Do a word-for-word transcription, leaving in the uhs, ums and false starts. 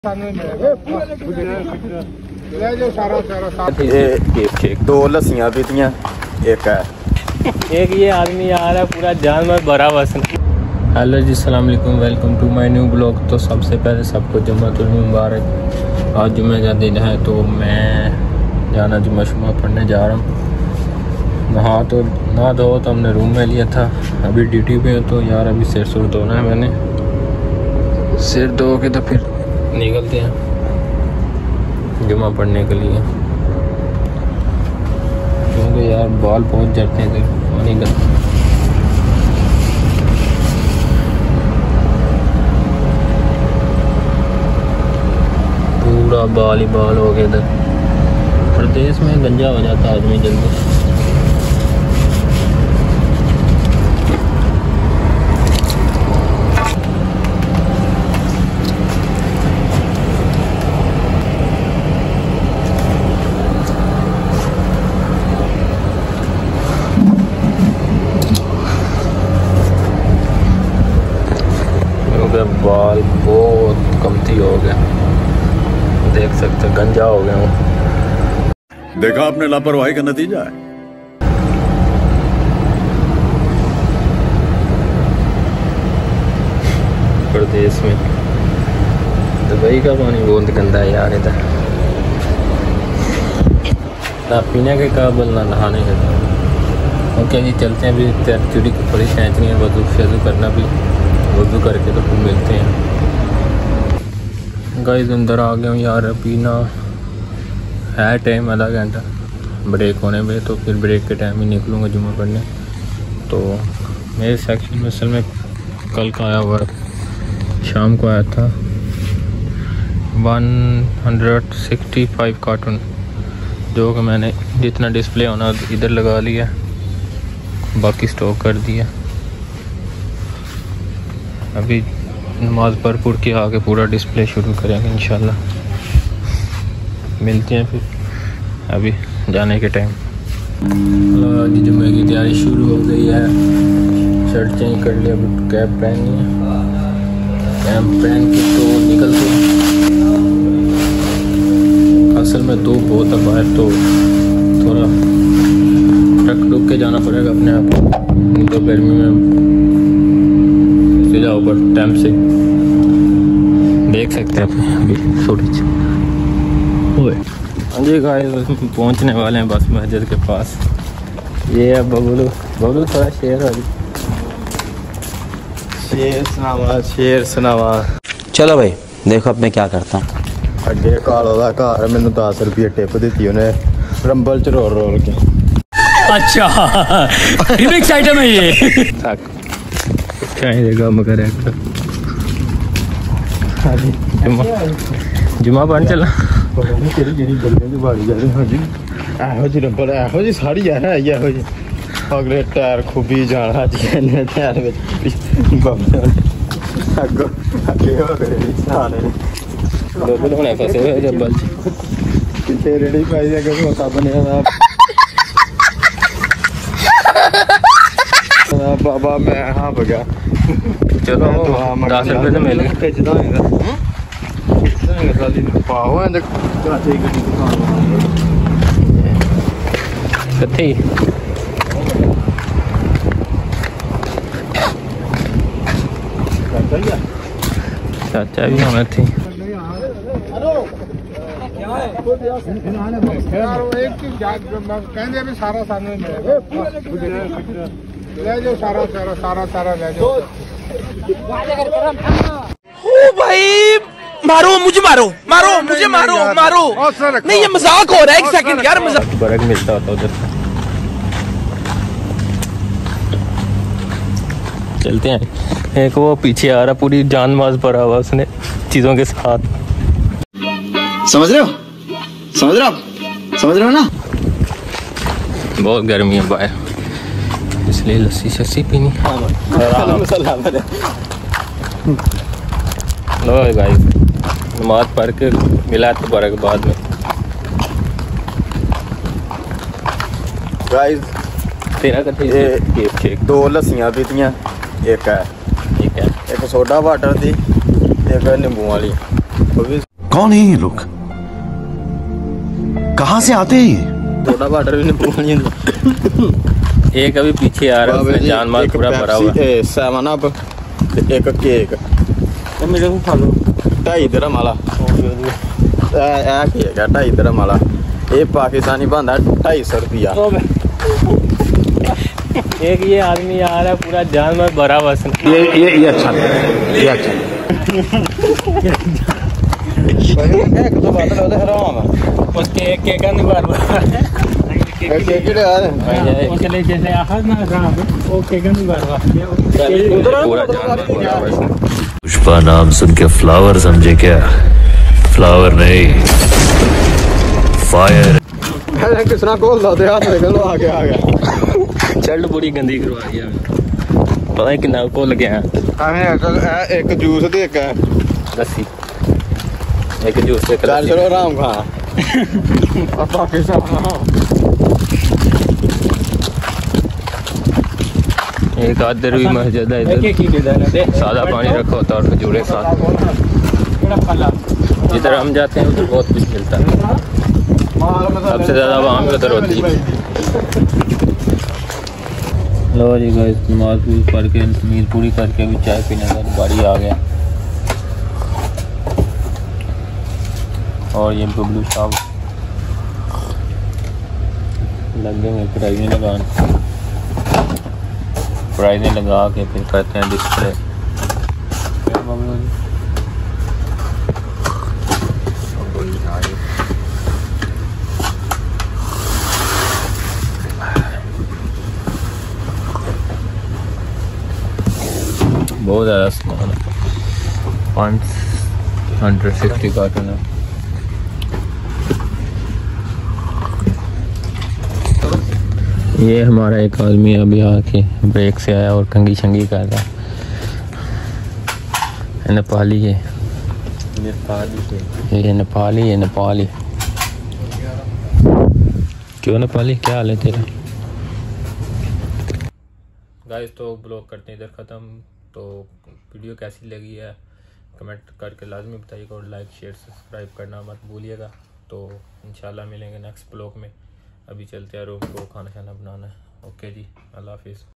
दो लस्सियां पीतियां एक है एक ये आदमी आ रहा है पूरा जानवर भरा बस। हेलो जी, अस्सलाम वालेकुम, welcome to my new blog. तो सबसे पहले सबको जुम्मतुल मुबारक। आज जुम्मे का दिन है तो मैं जाना जुम्मा शुमा पढ़ने जा रहा हूँ। नहा तो ना धो तो हमने रूम में लिया था, अभी ड्यूटी पे हो तो यार अभी सिर सुर धोना है। मैंने सिर धो के तो फिर निकलते हैं जुम्मा पढ़ने के लिए, क्योंकि यार बाल पहुंच जाते हैं तो पानी का। पूरा बाल ही बाल हो गया इधर। प्रदेश में गंजा हो जाता है आदमी जल्दी। बाल बहुत कमती हो गया, देख सकते गंजा हो गया हूँ। देखा आपने लापरवाही का नतीजा है। प्रदेश में दुबई का पानी बहुत गंदा है यार इधर, ना पीने के काबिल ना नहाने के काबिल। ओके जी, चलते हैं। अभी चूड़ी की थोड़ी खींचनी है, वजू शजू करना भी, वजू करके तो फिर मिलते हैं। गाइस अंदर आ गया हूँ यार, अभी ना है टाइम आधा घंटा ब्रेक होने में, तो फिर ब्रेक के टाइम ही निकलूँगा जुम्मा पढ़ने। तो मेरे सेक्शन में असल में कल का आया हुआ, शाम को आया था one hundred sixty five cartoon, जो कि मैंने जितना डिस्प्ले होना इधर लगा लिया, बाकी स्टॉक कर दिया। अभी नमाज पढ़ पुढ़ के आके पूरा डिस्प्ले शुरू करेंगे इंशाल्लाह। मिलते हैं फिर अभी जाने के टाइम। आज जुम्मे की तैयारी शुरू हो गई है, शर्ट चेंज कर लिया, अभी कैप पहननी है। कैप पहन के तो निकलते हैं। असल में धूप बहुत है बाहर, तो थोड़ा टक टुक के जाना पड़ेगा अपने आप को, तो गर्मी में जाओ पर टाइम से देख सकते हैं अभी थोड़ी। हाँ जी गाइस, पहुंचने वाले हैं बस मस्जिद के पास। ये है बबलू। बबलू थोड़ा शेर हो जी, शेर सुनावा शेर सुनावा। चलो भाई देखो अब मैं क्या करता हूँ। अगे कालो का घर मैंने दस रुपये टिप दी उन्हें रंबल च रोल रोल के। अच्छा रिमिक्स आइटम है ये। काम करे जुम्मा जुम्मा पढ़ चला साड़ी है अगले टायर खुबी जाना टायर फसे हुए जब्बल पिछले रेड़ी पाई बने बाबा मैं हाँ बगा। चलो दस रुपये तो मिल गए। कत्थे चाचा भी हमें थी। सारा सारा ले जाओ, सारा सारा सारा सारा ले जाओ। ओ भाई मारो मुझे, मारो मारो मुझे, मारो मारो। नहीं ये मजाक हो रहा है, एक सेकंड यार मजाक। बर्क मिलता होता उधर। चलते हैं। एक वो पीछे आ रहा, पूरी जान माज भरा हुआ उसने चीजों के साथ। समझ रहे हो समझ रहे हो समझ रहे हो ना। बहुत गर्मी है बाहर, इसलिए लस्सी शस्सी पीनी। लो भाई नमाज पढ़ के मिला तो बरक बाद में। गाइस तेरा कथे दो लस्सियां पीतियां एक है, ठीक है, एक सोडा वाटर थी, एक नींबू वाली। कौन है ये लोग, कहां से आते हैं ये? थोड़ा वाटर भी नहीं पहुंच एक अभी पीछे आ रहा है, उसमें जान माल पूरा भरा हुआ है। सेवन अप एक केक मेरे को खा लो। ढाई दरम वाला ऐ केक है ढाई दरम वाला। ये पाकिस्तानी बनता ढाई सौ रुपया। एक ये आदमी आ रहा है पूरा जानवर भरा हुआ है। ये ये ये अच्छा ये अच्छा एक तो बात है हराम है उसके एक केक नहीं भर रहा है। केक केड़े आ रहे उसके जैसे आखिर ना रहा वो केक नहीं भर रहा पूरा जानवर भरा हुआ है। पुष्पा नाम सुन के फ्लावर समझे क्या? फ्लावर नहीं, फायर। अरे किसना खोल दो हाथ में लो आ गया आ गया। चल बड़ी गंदी करवा दिया पता है कितना खोल गया हमें एक जूस दे के लस्सी एक जूस से चल चलो आराम खा और पाकिस्तान एक आदर भी मस्जिद है इधर सादा पानी रखा होता है और खजूरें साथ। जिधर हम जाते हैं उधर बहुत कुछ मिलता है, सबसे ज़्यादा वहाँ में उधर होती है। लो जी गाइस नमाज पूरी पढ़ के नींद पूरी करके अभी चाय पीने का बारी आ गया। और ये बबलू साहब लग गए प्राइजें लगाने, प्राइजें लगा के फिर करते हैं डिस्प्ले। बबलू जी बहुत ज़्यादा सामान है, पाँच हंड्रेड फिफ्टी कार्टन है। ये हमारा एक आदमी अभी आके ब्रेक से आया और कंगी शंगी कर रहा है। नेपाली है, नेपाली ये नेपाली है नेपाली। क्यों नेपाली, क्या हाल है तेरा? गाइस तो ब्लॉग करते हैं इधर ख़त्म। तो वीडियो कैसी लगी है कमेंट करके लाजमी बताइएगा और लाइक शेयर सब्सक्राइब करना मत भूलिएगा। तो इंशाल्लाह मिलेंगे नेक्स्ट ब्लॉग में। अभी चलते हैं रूम को खाना शाना बनाना है। ओके जी, अल्लाह हाफिज़।